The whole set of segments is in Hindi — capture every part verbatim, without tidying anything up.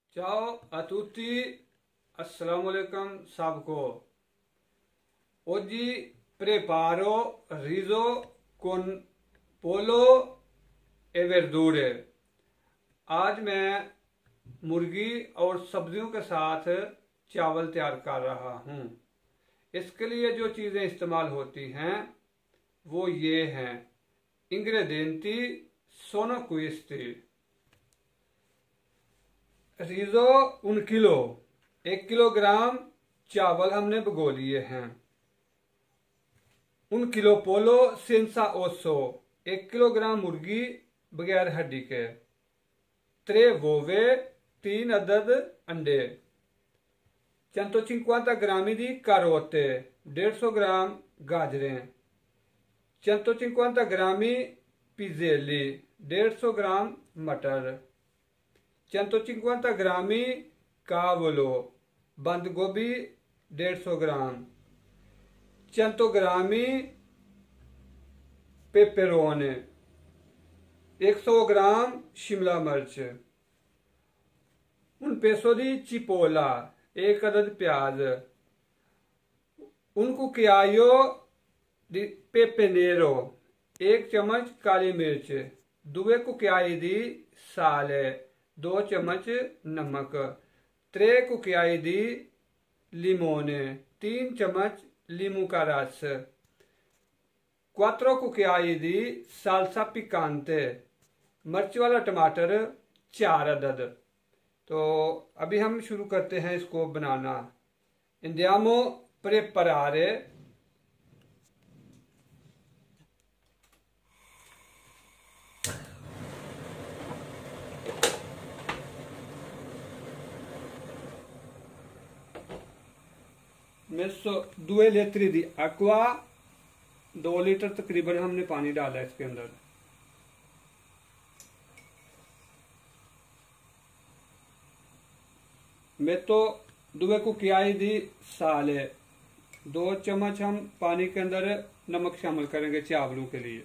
Ciao a tutti, assalamu alaikum sabco. Oggi preparo riso con pollo e verdure. आज मैं मुर्गी और सब्जियों के साथ चावल तैयार कर रहा हूँ। इसके लिए जो चीज़ें इस्तेमाल होती हैं वो ये हैं: इंग्रेडिएंटी सोनो क्विस्टी, रिजो उन किलो, एक किलोग्राम चावल हमने भिगो लिए हैं। उन किलो पोलो सेंसा ओसो, एक किलोग्राम मुर्गी बगैर हड्डी के। त्रे वोवे, तीन अदद अंडे। चंतो cinquanta ग्रामी दी कारोते, डेढ़ सौ ग्राम गाजरें। चंतो cinquanta ग्रामी पिज़ेली, डेढ़ सौ ग्राम मटर। चंतो cinquanta ग्रामी कावलो, बंद गोभी डेढ़ सौ ग्राम। चंतो ग्रामी पेपरोने, एक सौ ग्राम शिमला मिर्च। उन पेसो दी चिपोला, एक अदद प्याज। उन कुकियायो दी पेपेनेरो, एक चम्मच काली मिर्च। दुए कुकियाई दी साले, दो चम्मच नमक। त्रे कुकियाई दी लिमोने, तीन चम्मच लीमू का रस। क्वात्रो कुकियाई दी साल्सा पिकांते, मिर्च वाला टमाटर चार अदद। तो अभी हम शुरू करते हैं इसको बनाना। Andiamo preparare messo due litri di acqua, दो लीटर तकरीबन हमने पानी डाला है इसके अंदर। मैं तो दुए कुकियाई दी साले, दो चम्मच हम पानी के अंदर नमक शामिल करेंगे चावलों के लिए।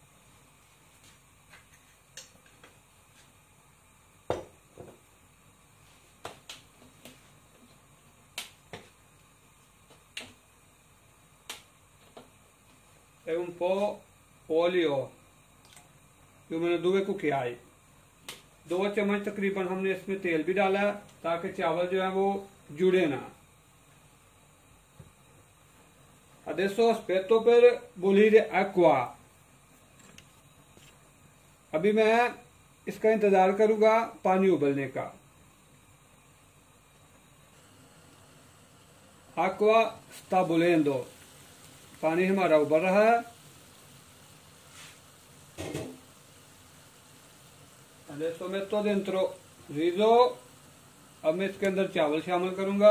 e un po' olio, जो मैंने दुए कुकियाई, दो चम्मच तकरीबन हमने इसमें तेल भी डाला ताकि चावल जो है वो जुड़े ना। Adesso aspetto per bollire acqua, अभी मैं इसका इंतजार करूंगा पानी उबलने का। Acqua sta bollendo, पानी हमारा उबल रहा है। Adesso metto dentro riso, अब मैं इसके अंदर चावल शामिल करूंगा।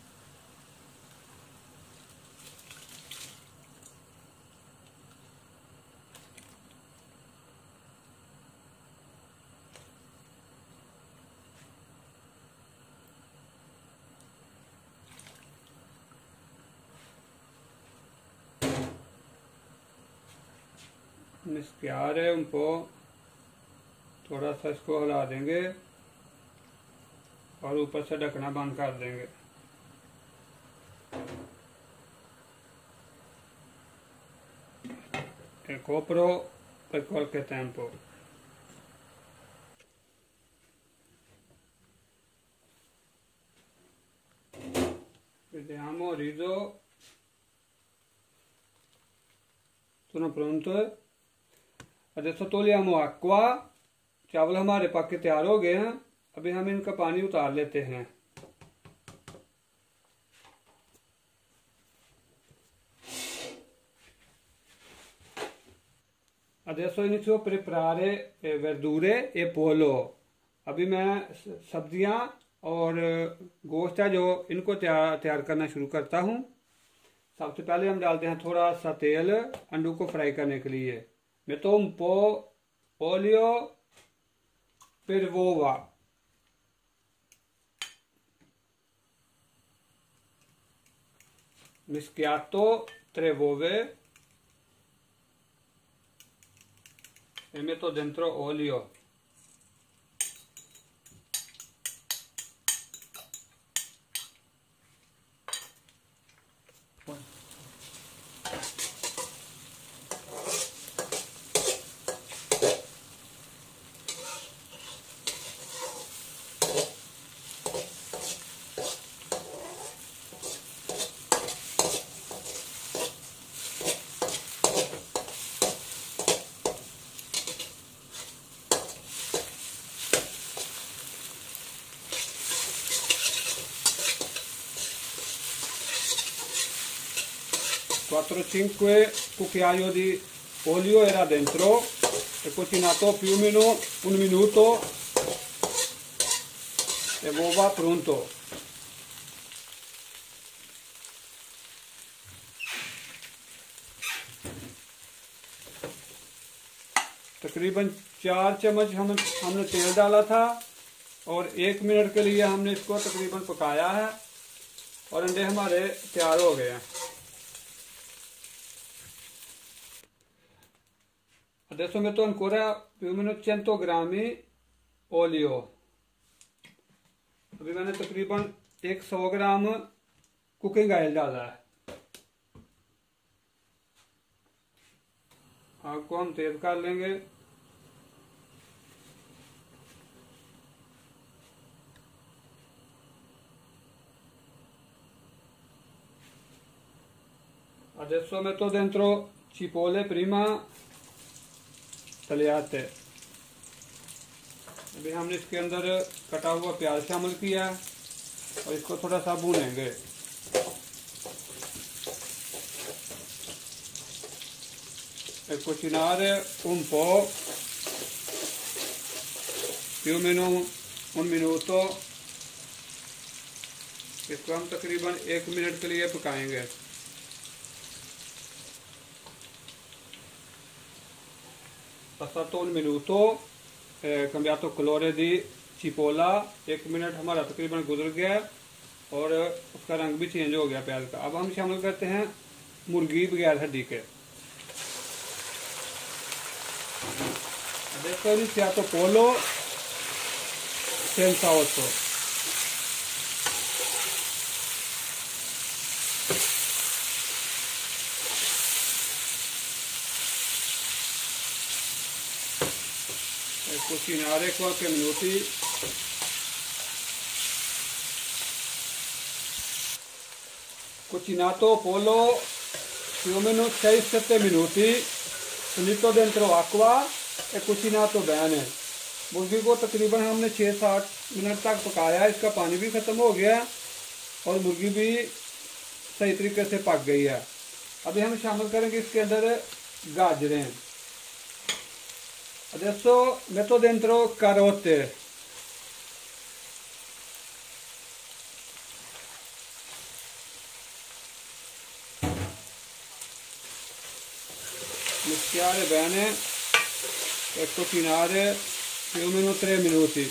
mischiare un po', थोड़ा सा इसको हिला देंगे और ऊपर से ढकना बंद कर देंगे। E copro per qualche tempo. Vediamo, riso sono pronto। Adesso togliamo acqua, चावल हमारे पक के तैयार हो गए हैं। अभी हम इनका पानी उतार लेते हैं। Adesso inizio a preparare verdure e pollo, अभी मैं सब्जियां और गोश्त है जो इनको तैयार तैयार करना शुरू करता हूं। सबसे पहले हम डालते हैं थोड़ा सा तेल अंडों को फ्राई करने के लिए। metto un po' olio per uova, mischiato tre uova e metto dentro olio। quattro cinque cucchiaio di olio era dentro, è cucinato più o meno un minuto e uova pronto. तकरीबन चार चम्मच हम हमने तेल डाला था और एक मिनट के लिए हमने इसको तकरीबन पकाया है और अंडे हमारे तैयार हो गए हैं। Adesso metto ancora più o meno cento grammi olio। अभी मैंने तकरीबन एक सौ ग्राम कुकिंग ऑयल डाला है। आग को हम तेज कर लेंगे। Adesso metto dentro cipolle prima tagliate। अभी हमने इसके अंदर कटा हुआ प्याज शामिल किया और इसको थोड़ा सा भूनेंगे। E cucinare un po', più o meno un minuto। इसको हम तकरीबन एक मिनट के लिए पकाएंगे। Passato un minuto, è cambiato colore di cipolla, एक मिनट हमारा तकरीबन गुजर गया और उसका रंग भी चेंज हो गया प्याज का। अब हम शामिल करते हैं मुर्गी बगैर हड्डी के। Adesso ho iniziato pollo senza osso। E cucinare qualche minuti। Cucinato pollo più o meno sei sette minuti, finito dentro acqua e cucinato bene। मुर्गी को तकरीबन हमने छः सात मिनट तक पकाया, इसका पानी भी ख़त्म हो गया और मुर्गी भी सही तरीके से पक गई है। अभी हम शामिल करेंगे इसके अंदर गाजरें। Adesso metto dentro carote। Mischiare bene e cucinare più o meno tre minuti।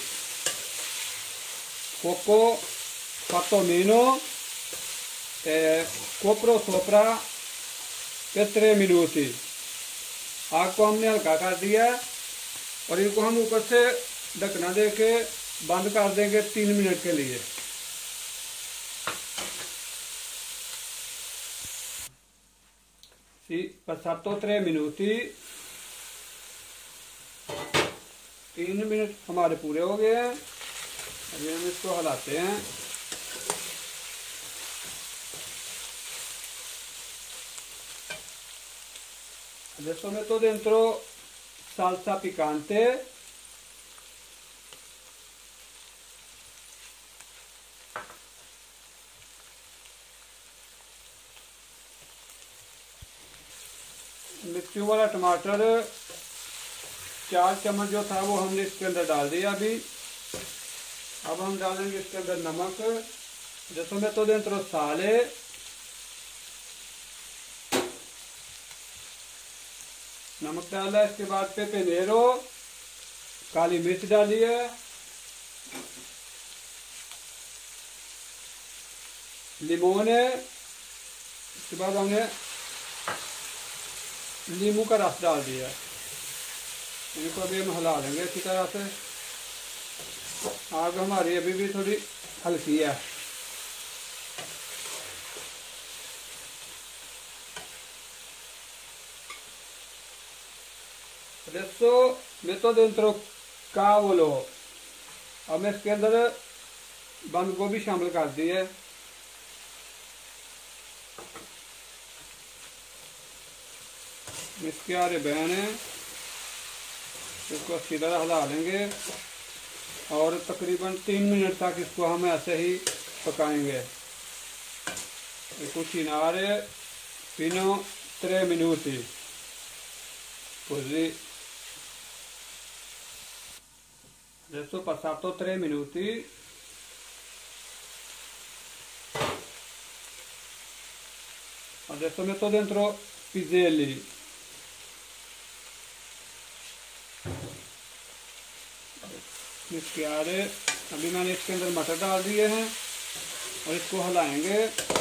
Fuoco fatto meno e copro sopra per tre minuti। आग को हमने हल्का कर दिया और इनको हम ऊपर से ढकना दे के बंद कर देंगे तीन मिनट के लिए। Sì, passato tre minuti, तीन मिनट हमारे पूरे हो गए हैं। अभी हम इसको हिलाते हैं। Adesso metto dentro salsa piccante। मिर्चियों वाला टमाटर चार चम्मच जो था वो हमने इसके अंदर डाल दिया। अभी अब हम डालेंगे इसके अंदर नमक। Adesso metto dentro sale। नमक डाला, इसके बाद पेपे नेरो काली मिर्च डाली है, लीमोन है, इसके बाद हमने नींबू का रस डाल दिया। इनको अभी हम हिला लेंगे अच्छी तरह से। आग हमारी अभी भी थोड़ी हल्की है। Adesso metto dentro cavolo। अब मैं इसके अंदर बंद गोभी शामिल कर दी है। मिस्क्यारे बहने इसको अच्छी तरह हिला लेंगे और तकरीबन तीन मिनट तक इसको हम ऐसे ही पकाएंगे। कुछ इनारे fino tre minuti, così. Adesso passato tre minuti, adesso metto dentro piselli, mixer अभी मैंने इसके अंदर मटर डाल दिए हैं और इसको हिलाएंगे।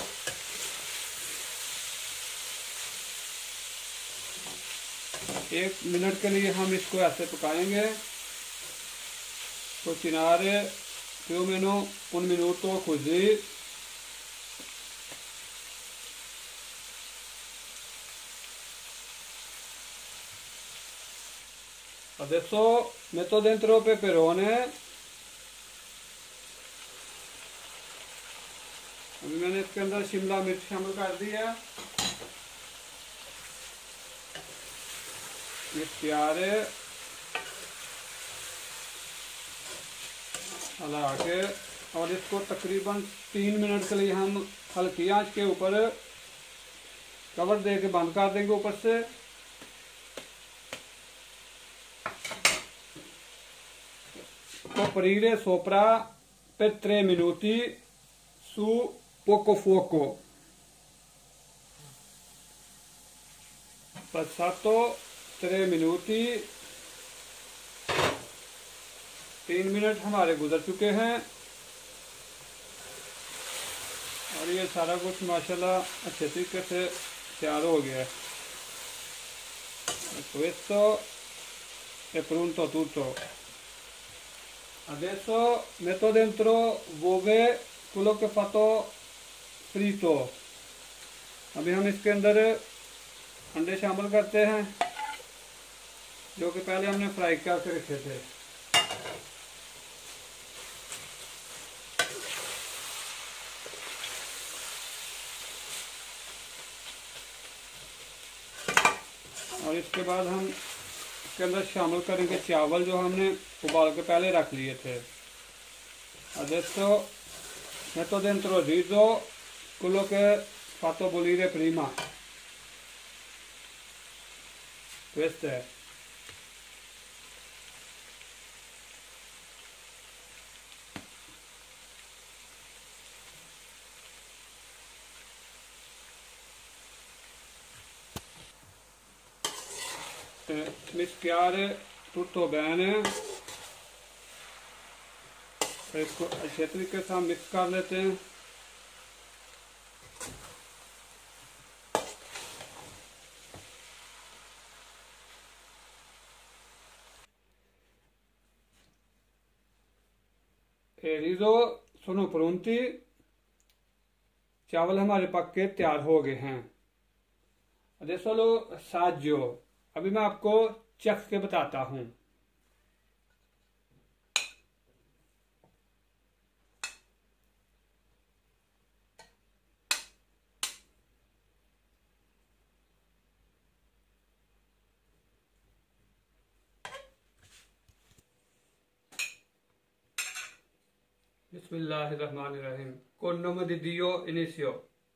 एक मिनट के लिए हम इसको ऐसे पकाएंगे। Cucinare più o meno un minuto così. Adesso metto dentro peperone, अभी मैंने इसके अंदर शिमला मिर्च शामिल कर दिया। मिक्सियारे हला के और इसको तकरीबन तीन मिनट के लिए हम हल्की आंच के ऊपर कवर दे के बंद कर देंगे ऊपर से। Coprire sopra per tre minuti su poco fuoco. Passato tre minuti, तीन मिनट हमारे गुजर चुके हैं और ये सारा कुछ माशाल्लाह अच्छे तरीके से तैयार हो गया है। Questo è pronto tutto. Adesso metto dentro uova, quello che ho fatto frito। अभी हम इसके अंदर अंडे शामिल करते हैं जो कि पहले हमने फ्राई करके रखे थे। और इसके बाद हम इसके अंदर शामिल करेंगे चावल जो हमने उबाल के पहले रख लिए थे। Adesso metto dentro il riso, quello che ho fatto bollire prima. Questo è. E mischiare tutto bene, इसको अच्छे तरीके से हम मिक्स कर लेते हैं। E riso sono pronti, चावल हमारे पक के तैयार हो गए हैं। Adesso lo assaggio, अभी मैं आपको चख के बताता हूँ। Bismillahirrahmanirrahim. Col nome di Dio inizio.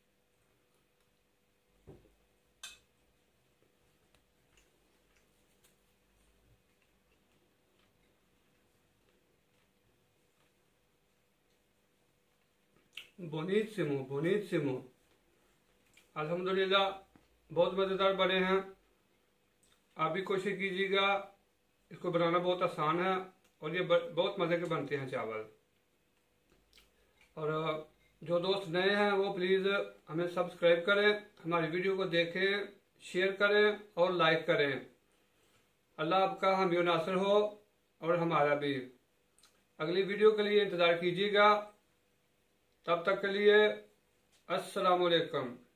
Buonissimo, buonissimo. अल्हम्दुलिल्लाह बहुत मज़ेदार बने हैं। आप भी कोशिश कीजिएगा, इसको बनाना बहुत आसान है और ये बहुत मज़े के बनते हैं चावल। और जो दोस्त नए हैं वो प्लीज़ हमें सब्सक्राइब करें, हमारी वीडियो को देखें, शेयर करें और लाइक करें। अल्लाह आपका हम यो नासर हो और हमारा भी। अगली वीडियो के लिए इंतज़ार कीजिएगा। तब तक के लिए अस्सलामु अलैकुम।